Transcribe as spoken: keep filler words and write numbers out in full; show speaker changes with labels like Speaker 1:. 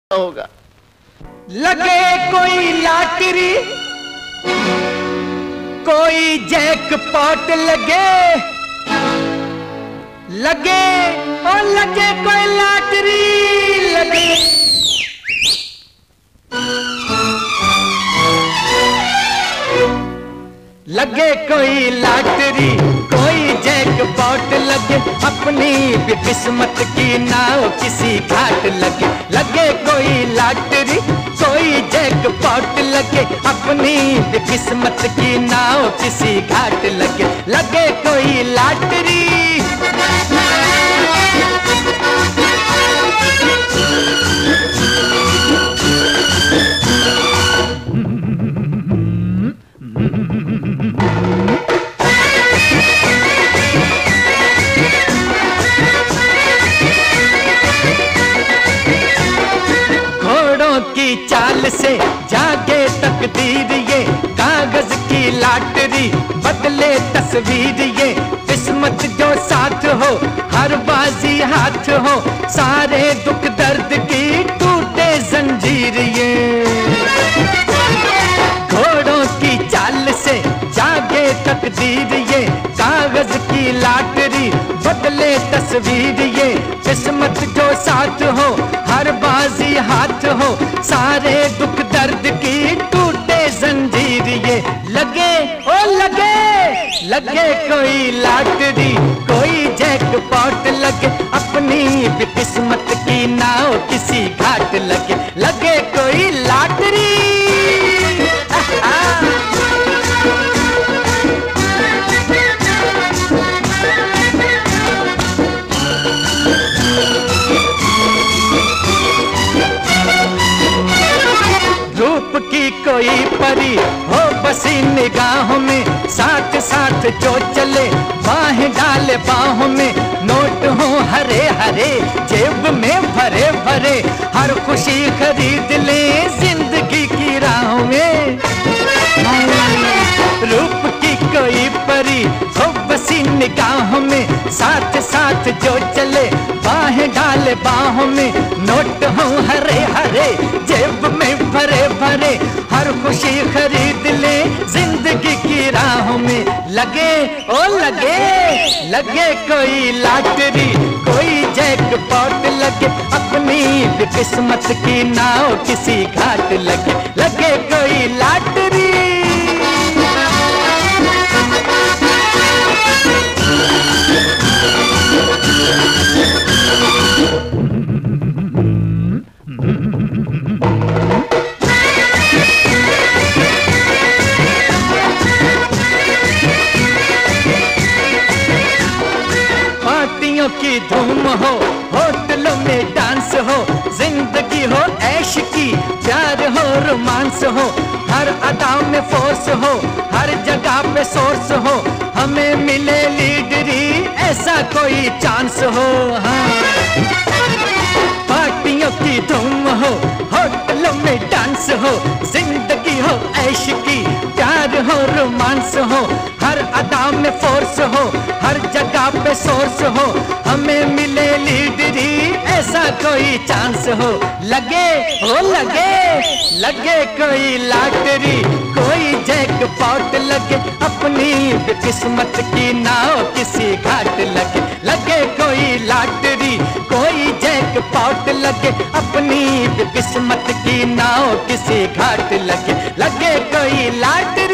Speaker 1: होगा। लगे कोई लॉटरी, कोई जैकपॉट लगे, लगे और लगे कोई लॉटरी लगे। लगे कोई लॉटरी, कोई जैकपॉट लगे, अपनी भी किस्मत की नाव किसी घाट लगे। लगे कोई लॉटरी, कोई जैकपॉट लगे, अपनी भी किस्मत की नाव किसी घाट लगे। लगे कोई लॉटरी। की चाल से जागे तकदीर, ये कागज की लॉटरी बदले तस्वीर। ये किस्मत जो साथ हो, हर बाजी हाथ हो, सारे दुख दर्द की टूटे जंजीर। ये घोड़ों की चाल से जागे तकदीर, ये कागज की लॉटरी बदले तस्वीर। ये किस्मत जो साथ हो, हर बाजी हाथ हो, सारे दुख दर्द की टूटे जंजीर। ये लगे ओ लगे, लगे कोई लॉटरी, कोई जैकपॉट लगे, अपनी भी किस्मत की नाव किसी घाट लगे। लगे कोई लॉटरी। की कोई परी हो बसी निगाहों में, साथ साथ जो चले बाहें डाले बाहों में। नोट हो हरे हरे जेब में भरे भरे, हर खुशी खरीद ले जिंदगी की राहों में। रूप की कोई परी हो बसी निगाहों में, साथ साथ जो चले बाहें डाले बाहों में। नोट हो हरे हरे जेब में भरे भरे, हर खुशी खरीद ले जिंदगी की राहों में। लगे ओ लगे, लगे कोई लॉटरी, कोई जैकपॉट लगे, अपनी भी किस्मत की नाव किसी घाट लगे। लगे कोई लॉटरी। पार्टियों की धूम हो, होटलों में डांस हो, जिंदगी हो ऐश की, प्यार हो रोमांस हो, हर अदा में फोर्स हो, हर जगह पे सोर्स हो, हमें मिले लीडरी ऐसा कोई चांस हो। हाँ। पार्टियों की धूम हो, होटलों में डांस हो, जिंदगी हो ऐश की, प्यार हो रोमांस हो, हर अदा में फोर्स हो, हर जगह पे सोर्स हो, हमें मिले लीडरी ऐसा कोई चांस हो। लगे हो लगे, लगे कोई लॉटरी, कोई जैकपॉट लगे, अपनी भी किस्मत की नाव किसी घाट लगे। लगे कोई लॉटरी, कोई जैकपॉट लगे, अपनी भी किस्मत की नाव किसी घाट लगे। लगे कोई लॉटरी।